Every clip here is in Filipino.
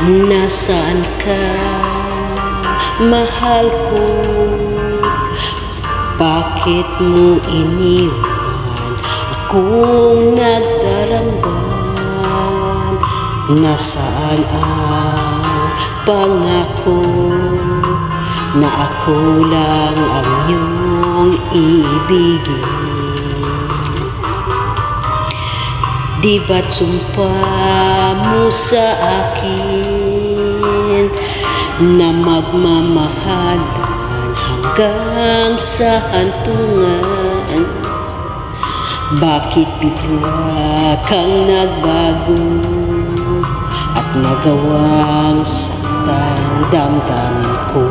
Nasaan ka, mahal ko? Bakit mo iniwan akong nagdaramdam? Nasaan ang pangako na ako lang ang iyong iibigin? Di ba't sumpa mo sa akin na magmamahalan hanggang sa hantungan? Bakit bigla kang nagbago at nagawang saktan damdamin ko?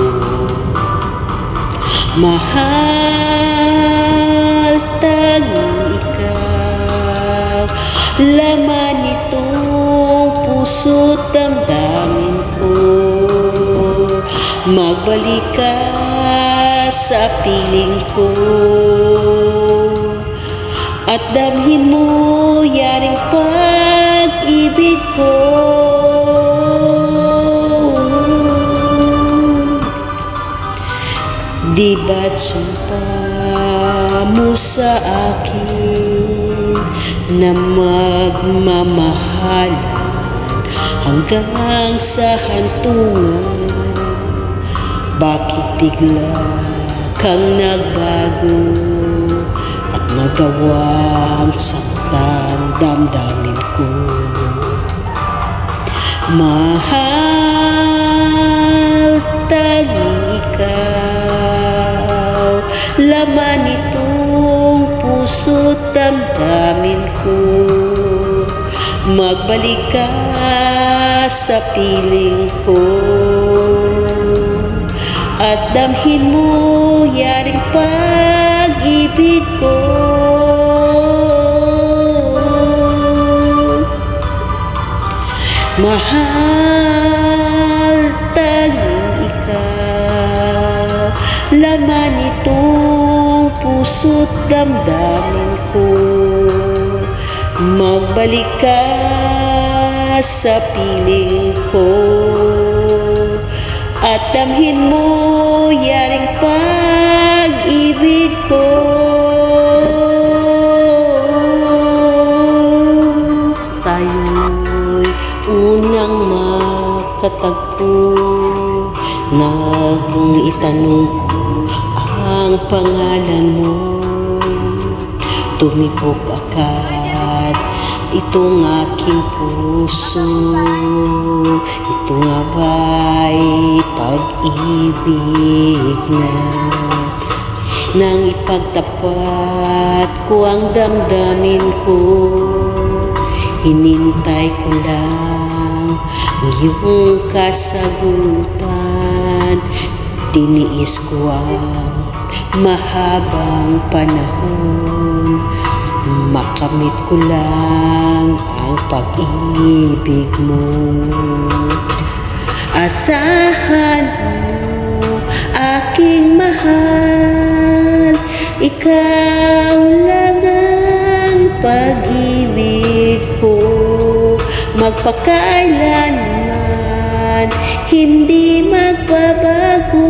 Mahal, tanging ikaw, laman nitong puso't damdamin ko. Magbalik ka sa piling ko at damhin mo yaring pag-ibig ko. Di ba't sumpa mo sa akin na magmamahalan hanggang sa hantungan? Bakit bigla kang nagbago at nagawang saktan damdamin ko? Mahal, tanging ikaw, laman itong puso't damdamin ko. Magbalik ka sa piling ko at damhin mo yaring pag-ibig ko. Mahal, tanging ikaw, laman itong puso't damdamin ko. Magbalik ka sa piling ko at damhin mo yaring pag-ibig ko. Tayo'y unang makatagpo nang itanong ko ang pangalan mo. Tumibok agad itong aking puso. Ito nga ba'y pag-ibig na? Nang ipagtapat ko ang damdamin ko, hinintay ko lang iyong kasagutan. Tiniis ko ang mahabang panahon, makamit ko lang ang pag-ibig mo. Asahan mo, aking mahal, ikaw lang ang pag-ibig ko. Magpakailanman, hindi magbabago.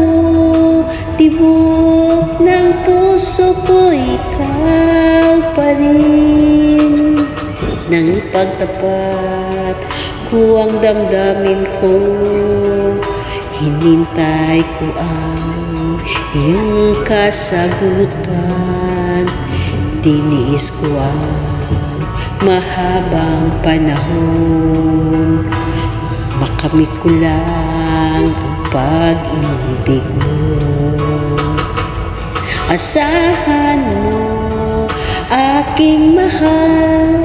Tibok ng puso ko, ikaw pa rin. Nang ipagtapat ko ang damdamin ko, hinintay ko ang iyong kasagutan. Tiniis ko ang mahabang panahon, makamit ko lang ang pag-ibig mo. Asahan mo, aking mahal,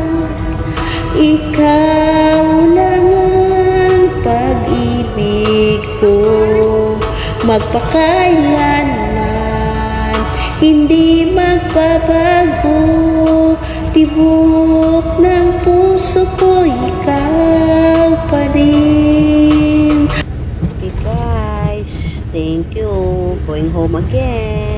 ikaw lang ang pag-ibig ko. Magpakailanman, hindi magbabago. Tibok ng puso ko, ikaw pa rin. Okay guys, thank you. Going home again.